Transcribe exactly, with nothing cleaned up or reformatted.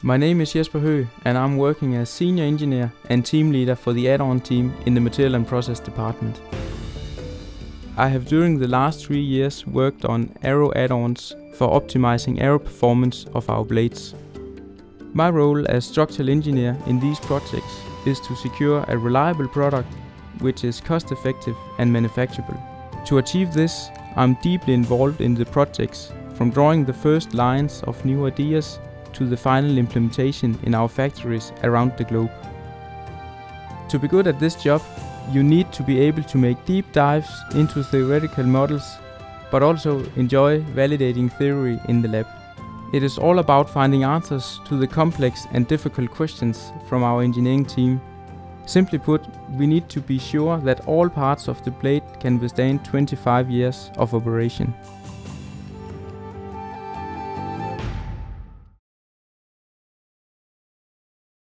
My name is Jesper Høgh and I'm working as Senior Engineer and Team Leader for the add-on team in the Material and Process Department. I have during the last three years worked on aero add-ons for optimizing aero performance of our blades. My role as Structural Engineer in these projects is to secure a reliable product which is cost-effective and manufacturable. To achieve this, I'm deeply involved in the projects, from drawing the first lines of new ideas to the final implementation in our factories around the globe. To be good at this job, you need to be able to make deep dives into theoretical models, but also enjoy validating theory in the lab. It is all about finding answers to the complex and difficult questions from our engineering team. Simply put, we need to be sure that all parts of the blade can withstand twenty-five years of operation.